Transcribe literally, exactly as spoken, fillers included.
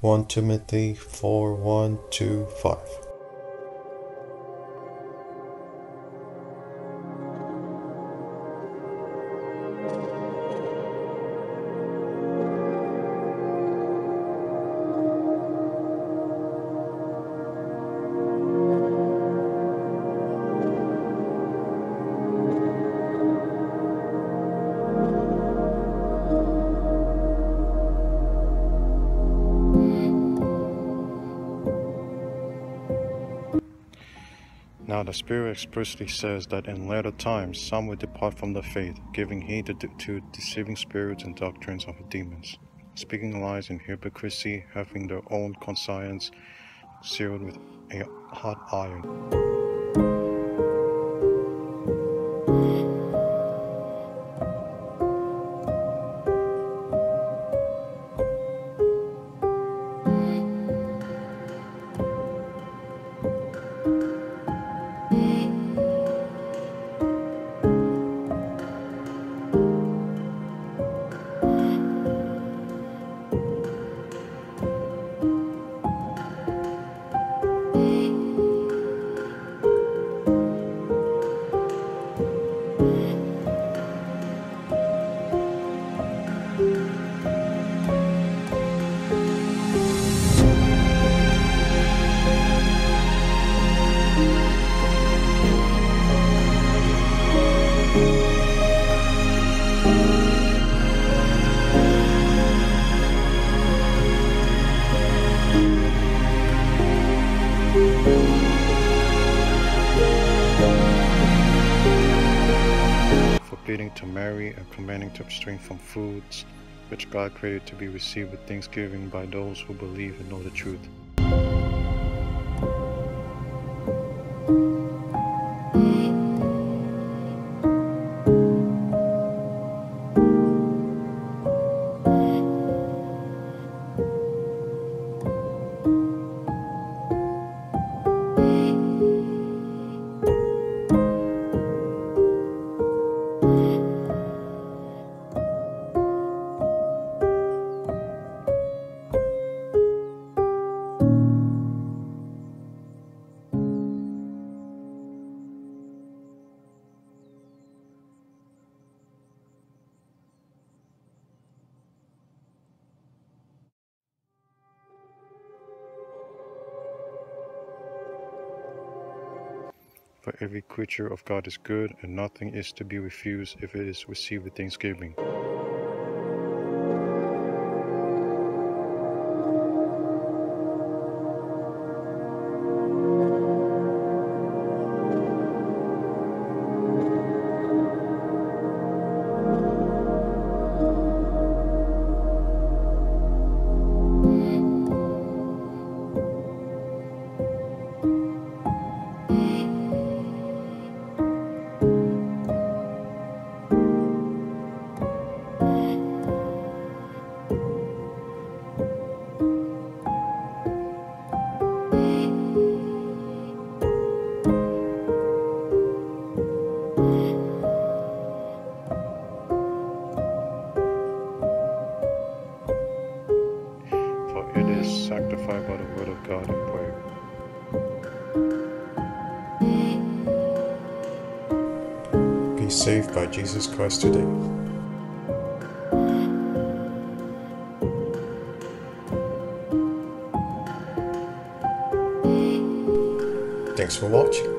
First Timothy four, one to five. Now the Spirit expressly says that in latter times some will depart from the faith, giving heed to, to deceiving spirits and doctrines of demons, speaking lies and hypocrisy, having their own conscience sealed with a hot iron. Forbidding to marry and commanding to abstain from foods which God created to be received with thanksgiving by those who believe and know the truth. For every creature of God is good, and nothing is to be refused if it is received with thanksgiving. Sanctified by the word of God in prayer. Be saved by Jesus Christ today. Thanks for watching.